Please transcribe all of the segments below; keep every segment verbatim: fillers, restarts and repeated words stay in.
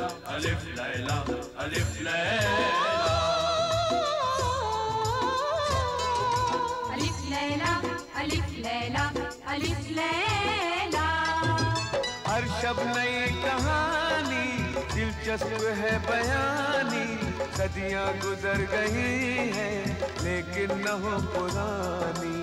अलिफ लैला अलिफ लैला अलिफ लैला अलिफ लैला अलिफ लैला। हर शब नई कहानी दिलचस्प है बयानी, सदियां गुजर गई हैं लेकिन न हो पुरानी।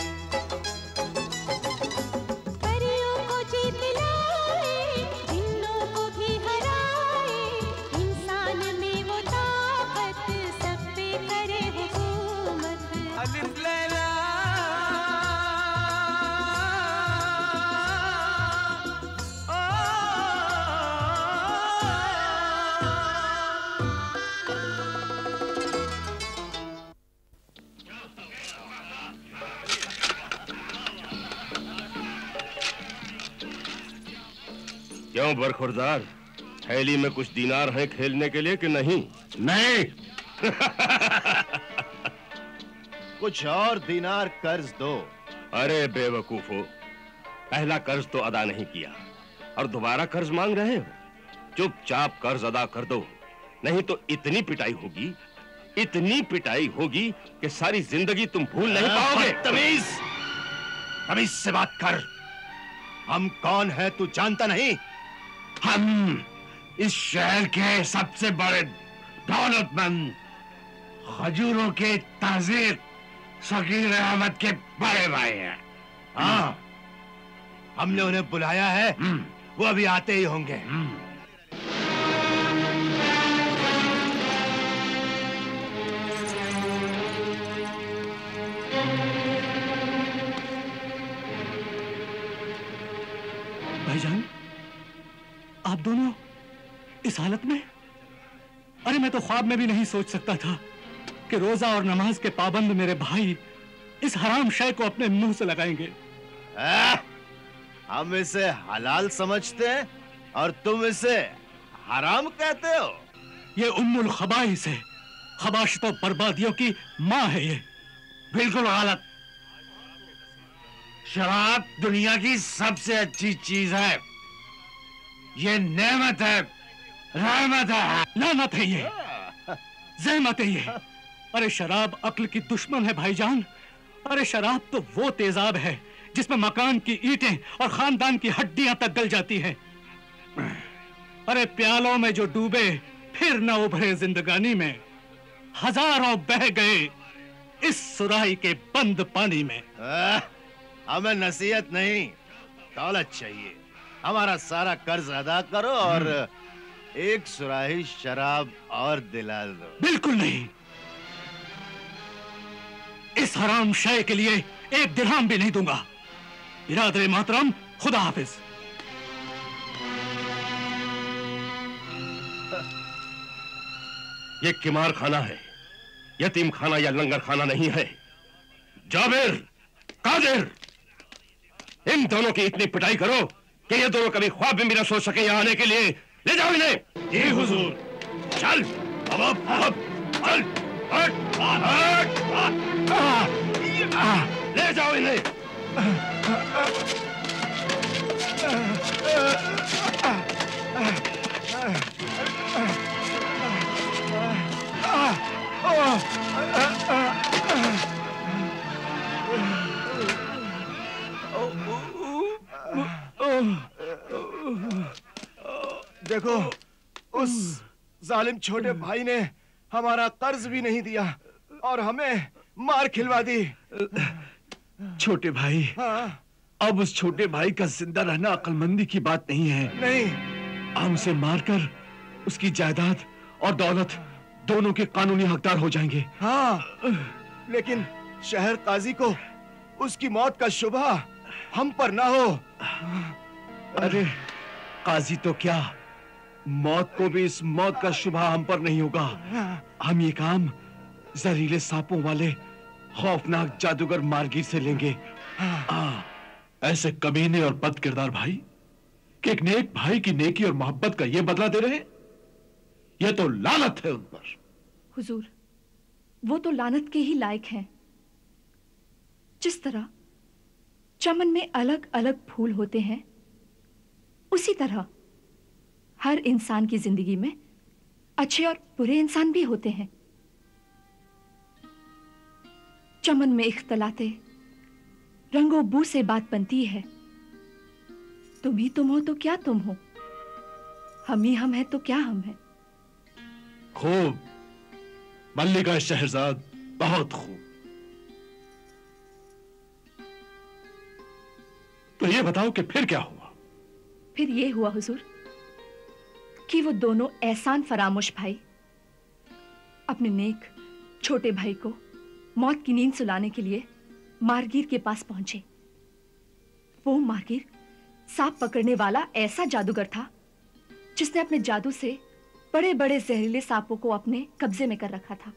परियों को जीत लाए, जिन्नों को भी हराए, इंसान में वो ताकत सब पे करे हुकूमत। अलिफ लैला क्यों बरखुरदार, थैली में कुछ दीनार हैं खेलने के लिए कि नहीं? नहीं। कुछ और दीनार कर्ज दो। अरे बेवकूफो, पहला कर्ज तो अदा नहीं किया और दोबारा कर्ज मांग रहे हो। चुपचाप कर्ज अदा कर दो, नहीं तो इतनी पिटाई होगी, इतनी पिटाई होगी कि सारी जिंदगी तुम भूल नहीं पाओगे। तमीज तमीज से बात कर। हम कौन है तू जानता नहीं? हम इस शहर के सबसे बड़े दौलतमंद खजूरों के ताजिर शकीर अहमद के बड़े भाई हैं। हाँ, हमने उन्हें बुलाया है, वो अभी आते ही होंगे। भाईजान, आप दोनों इस हालत में? अरे मैं तो ख्वाब में भी नहीं सोच सकता था कि रोजा और नमाज के पाबंद मेरे भाई इस हराम शय को अपने मुंह से लगाएंगे। आ, हम इसे हलाल समझते हैं और तुम इसे हराम कहते हो। ये उम्मुल खबाइस है, खबाशितों बर्बादियों की माँ है ये। बिल्कुल गलत। शराब दुनिया की सबसे अच्छी चीज है, ये नेमत है, रहमत है। लानत है ये, ज़हमत है ये। अरे शराब अक्ल की दुश्मन है भाईजान। अरे शराब तो वो तेजाब है जिसमें मकान की ईंटें और खानदान की हड्डियां तक गल जाती हैं। अरे प्यालों में जो डूबे फिर न उभरे जिंदगानी में, हजारों बह गए इस सुराही के बंद पानी में। आ, हमें नसीहत नहीं, दौलत चाहिए। हमारा सारा कर्ज अदा करो और एक सुराही शराब और दिला दो। बिल्कुल नहीं, इस हराम शय के लिए एक दिरहम भी नहीं दूंगा। बिरादर मोहतरम, खुदा हाफिज। ये किमार खाना है, यतीम खाना या लंगर खाना नहीं है। जाबिर, कादिर, इन दोनों की इतनी पिटाई करो कि ये दोनों कभी ख्वाब में भी न सोच सके यहाँ आने के लिए। ले जाओ इन्हें। जी हुजूर। चल अब अब अब चल, हट, हट, हट, ले जाओ इन्हें। देखो, उस जालिम छोटे भाई ने हमारा कर्ज भी नहीं दिया और हमें मार खिलवा दी। छोटे भाई, हाँ? अब उस छोटे भाई का जिंदा रहना अक्लमंदी की बात नहीं है। नहीं, हम उसे मारकर उसकी जायदाद और दौलत दोनों के कानूनी हकदार हो जाएंगे। हाँ, लेकिन शहर काजी को उसकी मौत का शुबहा हम पर ना हो। अरे काजी तो क्या, मौत को भी इस मौत का शुबहा हम पर नहीं होगा। हम ये काम जहरीले सांपों वाले खौफनाक जादूगर मारगीर से लेंगे। हाँ, ऐसे कमीने और बद किरदार भाई कि एक नेक भाई की नेकी और मोहब्बत का ये बदला दे रहे, ये तो लानत है उन पर। हुजूर, वो तो लानत के ही लायक हैं। जिस तरह चमन में अलग अलग फूल होते हैं, उसी तरह हर इंसान की जिंदगी में अच्छे और बुरे इंसान भी होते हैं। चमन में इख्तलाते रंगो बू से बात बनती है। तुम ही तुम हो तो क्या तुम हो, हम ही हम हैं तो क्या हम हैं। खूब मल्लिका शहजाद, बहुत खूब। तो ये बताओ कि फिर क्या हुआ? फिर ये हुआ हुजूर कि वो दोनों एहसान फरामोश भाई अपने नेक छोटे भाई को मौत की नींद सुलाने के लिए मारगीर के पास पहुंचे। वो मारगीर सांप पकड़ने वाला ऐसा जादूगर था जिसने अपने जादू से बड़े बड़े जहरीले सांपों को अपने कब्जे में कर रखा था।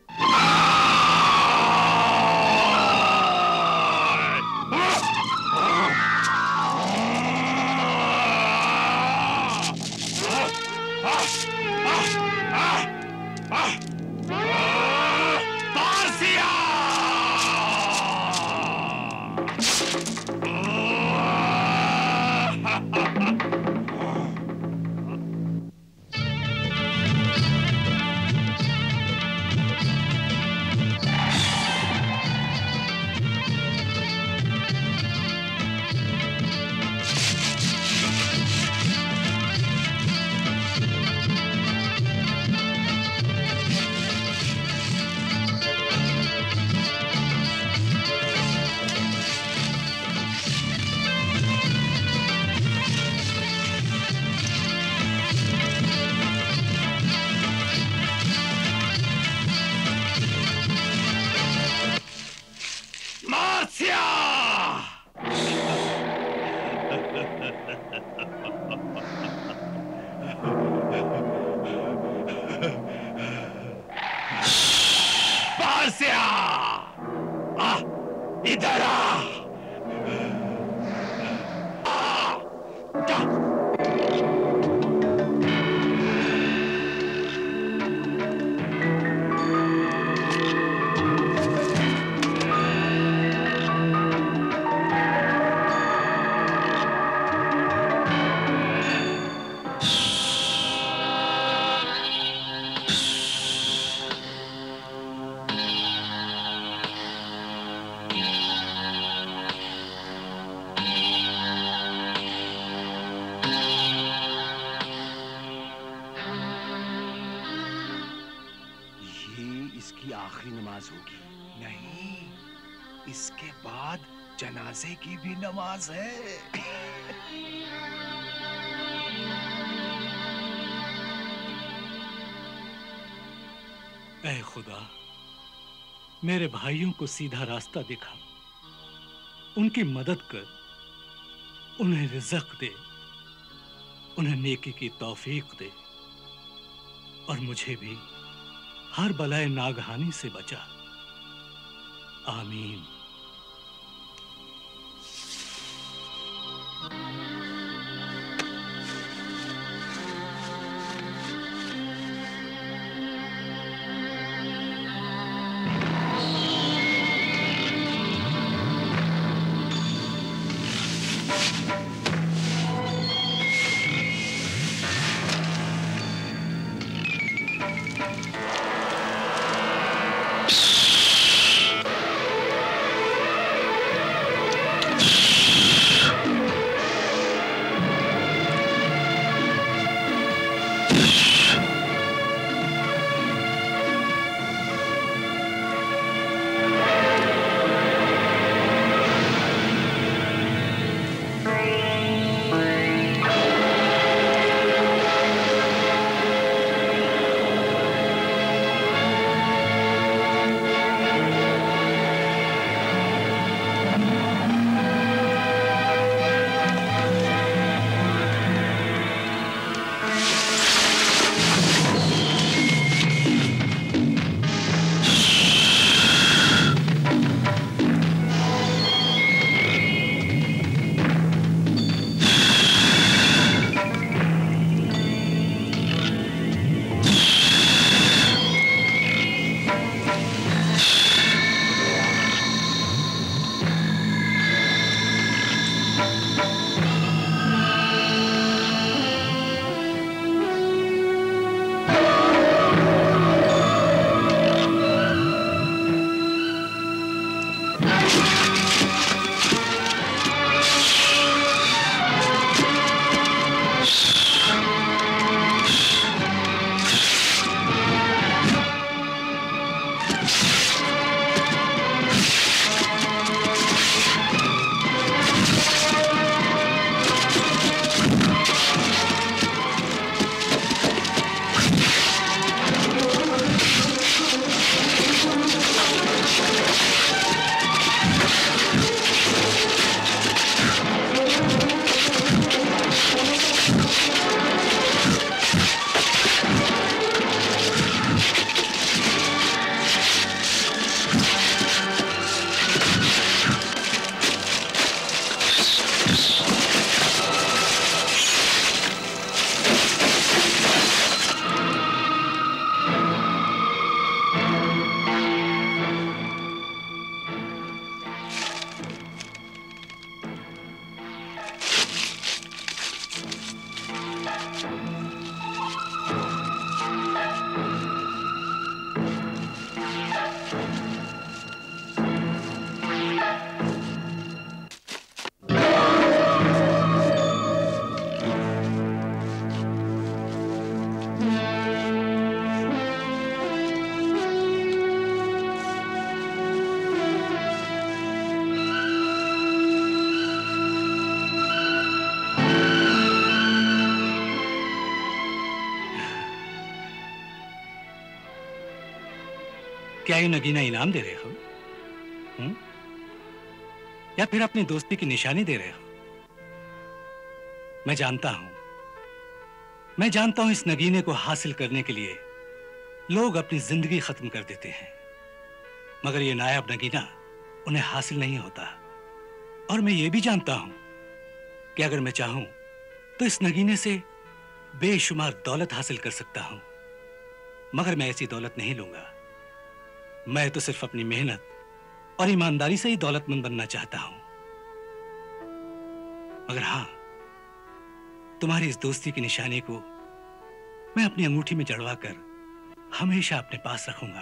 जनाजे की भी नमाज है। ऐ खुदा, मेरे भाइयों को सीधा रास्ता दिखा, उनकी मदद कर, उन्हें रिज़्क़ दे, उन्हें नेकी की तौफीक दे और मुझे भी हर बलाए नागहानी से बचा। आमीन। क्या ये नगीना इनाम दे रहे हो? हुँ? या फिर अपनी दोस्ती की निशानी दे रहे हो? मैं जानता हूं, मैं जानता हूं इस नगीने को हासिल करने के लिए लोग अपनी जिंदगी खत्म कर देते हैं, मगर ये नायाब नगीना उन्हें हासिल नहीं होता। और मैं ये भी जानता हूं कि अगर मैं चाहूं तो इस नगीने से बेशुमार दौलत हासिल कर सकता हूं, मगर मैं ऐसी दौलत नहीं लूंगा। मैं तो सिर्फ अपनी मेहनत और ईमानदारी से ही दौलतमंद बनना चाहता हूं। मगर हां, तुम्हारी इस दोस्ती की निशानी को मैं अपनी अंगूठी में जड़वा कर हमेशा अपने पास रखूंगा।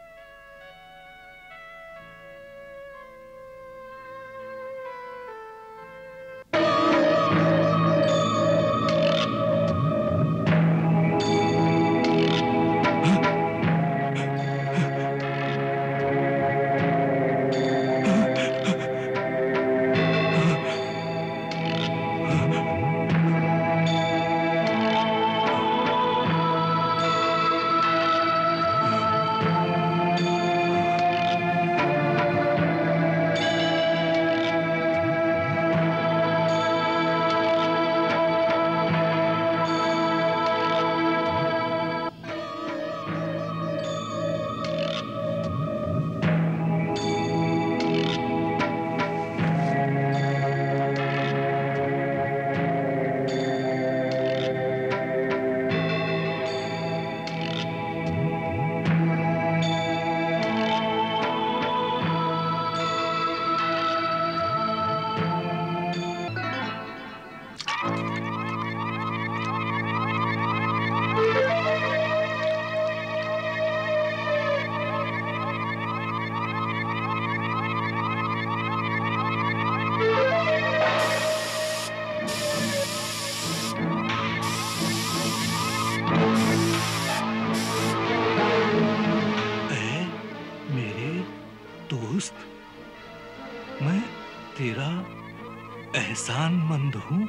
एहसानमंद हूं।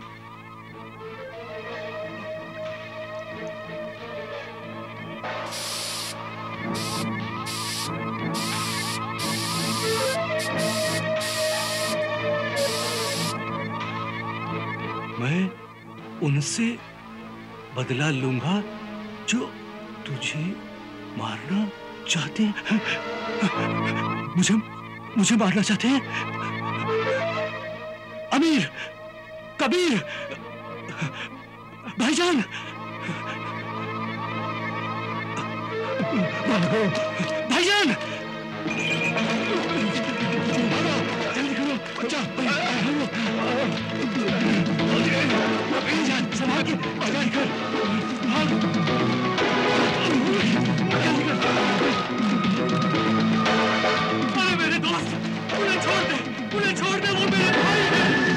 मैं उनसे बदला लूंगा जो तुझे मारना चाहते हैं। मुझे मुझे मारना चाहते हैं? अमीर, कबीर, भाईजान, भाईजान, जल्दी करो, बच्चा, भाईजान, संभाल के, जल्दी कर, भाग, जल्दी कर। अरे मेरे दोस्त, उन्हें छोड़ दे, उन्हें छोड़ दे, वो मेरे भाई हैं।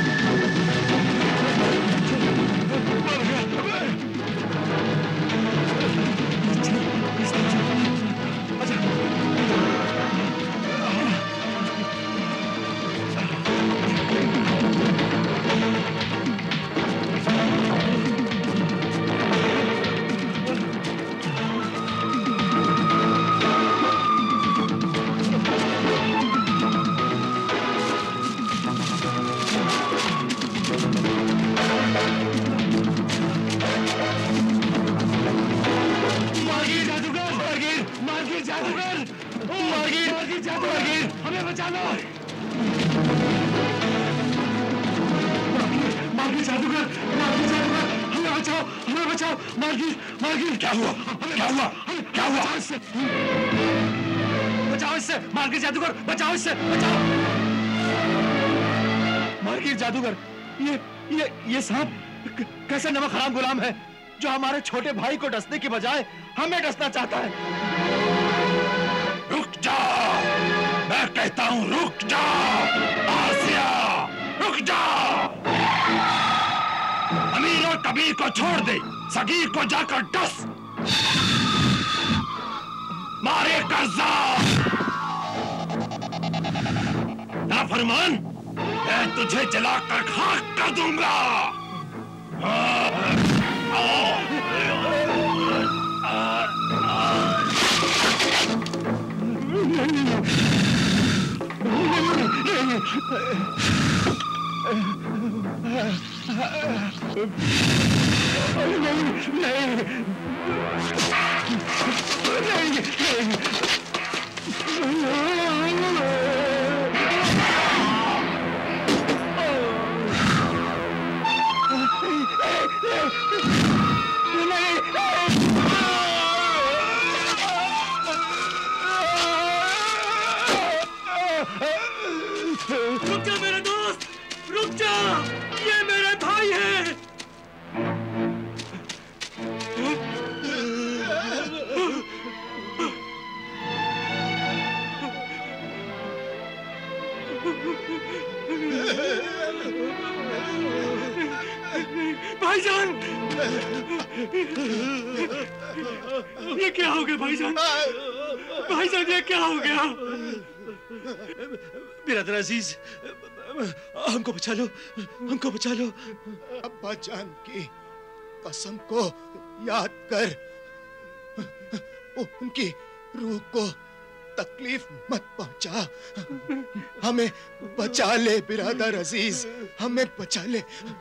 जादूगर, ये ये ये सांप कैसा नमक हराम गुलाम है जो हमारे छोटे भाई को डसने की बजाय हमें डसना चाहता है। रुक जा, मैं कहता हूं रुक जा, आसिया, रुक जा। अमीर और कबीर को छोड़ दे, सगीर को जाकर डस। मारे कर्जा नाफरमान, मैं तुझे जलाकर खाक कर दूंगा। रुक जा मेरे दोस्त, रुक जा, ये मेरे भाई हैं। भाईजान, ये क्या हो गया भाईजान? भाईजान ये क्या हो गया? बिरादर अजीज, हमको बचा लो, हमको बचा लो। अब्बा जान की कसम को याद कर, उनकी रूह को तकलीफ मत पहुंचा। हमें बचा ले बिरादर अजीज, हमें बचा ले।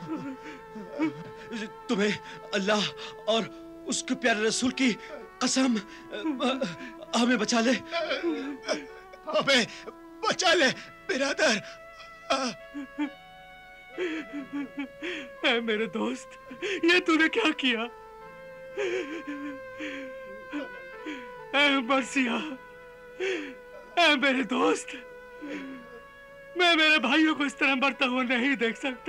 तुम्हें अल्लाह और उसके प्यारे रसूल की कसम, हमें बचा ले, हमें बचा ले बिरादर। ऐ मेरे दोस्त, ये तूने क्या किया? ऐ मर्सिया, ऐ मेरे दोस्त, मैं मेरे भाइयों को इस तरह मरता हुआ नहीं देख सकता।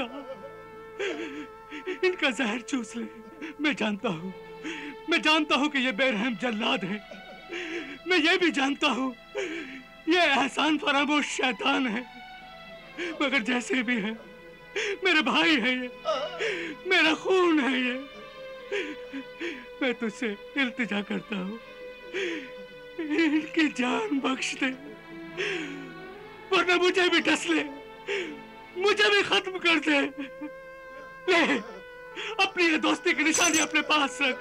इनका जहर चूस ले। मैं जानता हूँ, मैं जानता हूँ कि ये बेरहम जल्लाद है। मैं ये भी जानता हूँ ये एहसान फरामोश शैतान है, मगर जैसे भी है मेरे भाई है, ये मेरा खून है। ये मैं तुझसे इल्तिजा करता हूँ, इनकी जान बख्श दे, वरना मुझे भी डस ले, मुझे भी खत्म कर दे। ले अपनी ये दोस्ती की निशानी अपने पास रख।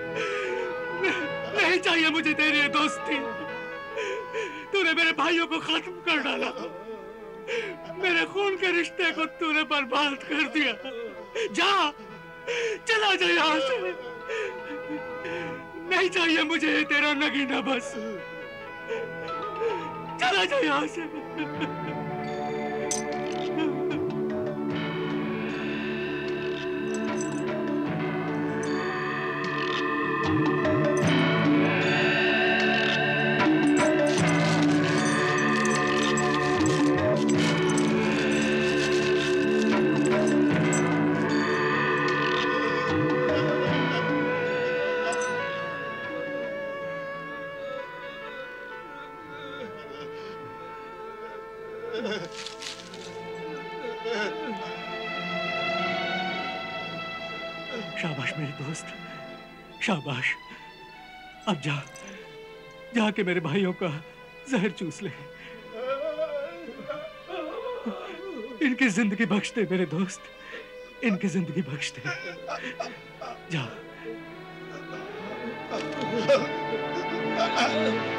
नहीं चाहिए मुझे तेरी ये दोस्ती। तूने मेरे भाइयों को खत्म कर डाला, मेरे खून के रिश्ते को तूने बर्बाद कर दिया। जा, चला जा यहाँ से। नहीं चाहिए मुझे ये तेरा नगीना, बस चला जा यहाँ से। शाबाश मेरे दोस्त, शाबाश। अब जा, जाके मेरे भाइयों का जहर चूस ले, इनकी जिंदगी बख्श दे मेरे दोस्त, इनकी जिंदगी बख्श दे। जा।